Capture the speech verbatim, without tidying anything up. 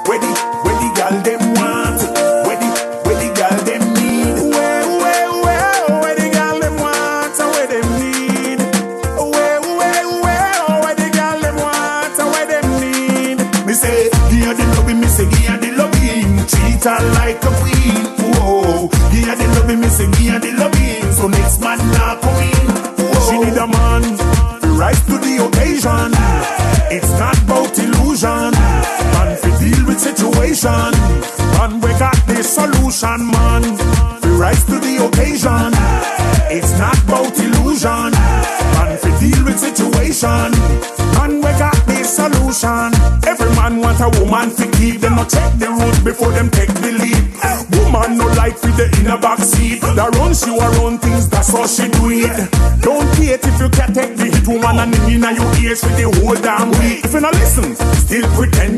Where the, where the gal them want? Where the, where the gal them need? Where, where, where, where the gal them want and where them need? Where, where, where, where the gal them want and where them need? Me say, give her the loving, me say, give her the loving. Treat her like a queen. Whoa, give her the loving, me say, give her the loving. So next man now come in. Whoa. She need a man to rise to the occasion. It's not about illusion. Man fi deal with situation. Man we got the solution, man. We rise to the occasion. It's not about illusion. Man fi deal with situation. Man we got the solution. Every man want a woman fi keep. Them not check the road before them take the lead. Woman no like fi the inner back seat. That run she wa run things, that's how she do it. Don't hate if you can't take the hit woman and in your ears for the whole damn week. If you not listen, still pretend